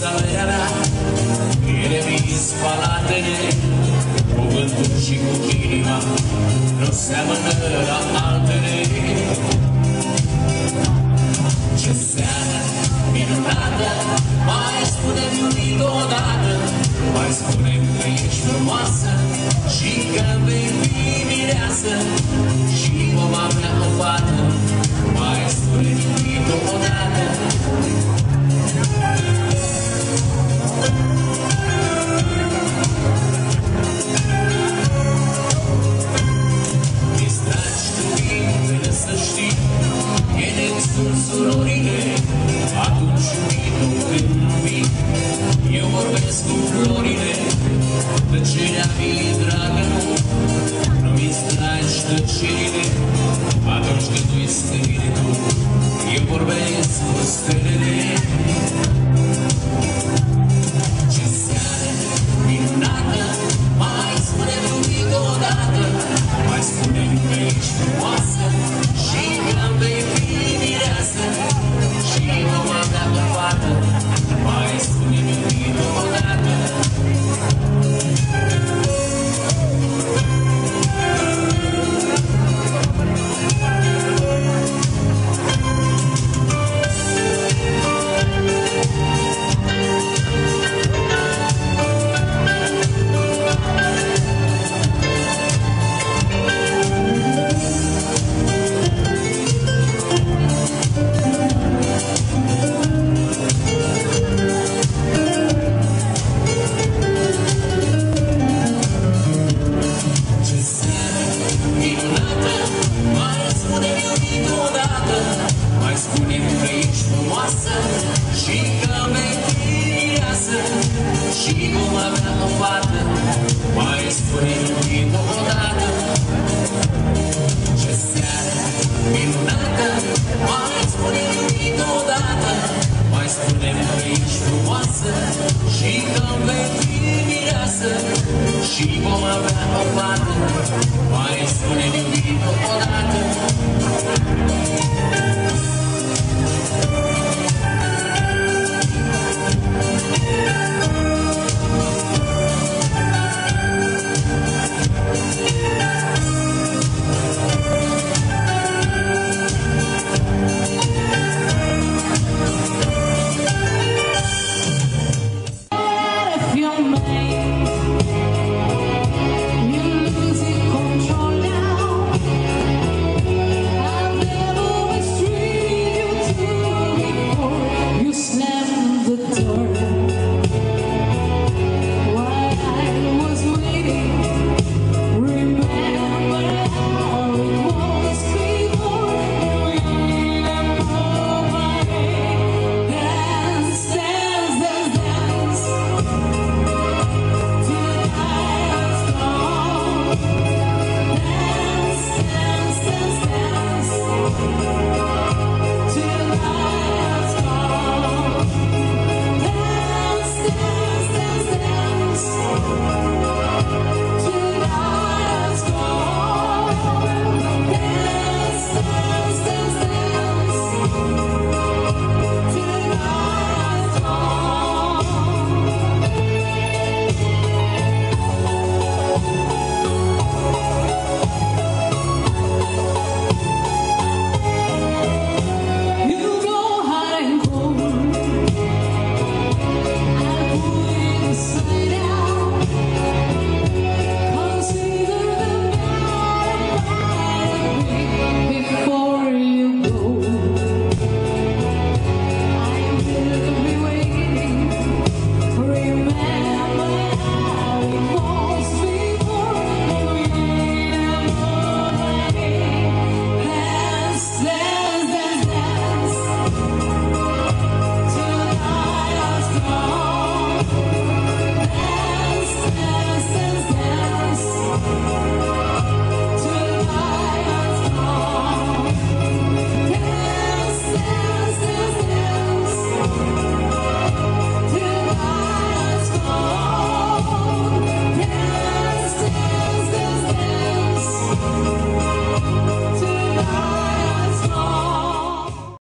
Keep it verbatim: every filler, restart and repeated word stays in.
averea, ele vii spalatele, cuvântul și cu inima nu seamănă la altele. Ce seară minunată, mai spune-mi iubit odată, mai spune-mi că ești frumoasă și că vei fi mireasă și vom avea o fată, mai spune-mi iubit odată. Mi-ți dragi cuvintele să știi, ele sunt surorile, atunci iubitul când nu vii, eu vorbesc cu florile, tăcerea mie dragă nu, nu mi-ți tragi tăcerile, atunci când nu-i spiritul, eu vorbesc cu stelele. Ce seară minunată, mai spune-mi iubit odată, mai spune-mi că ești frumoasă și că vei fi mireasă și vom avea o fată, mai spune-mi iubit odată. Și vom avea o fată, mai spune-mi iubit odată.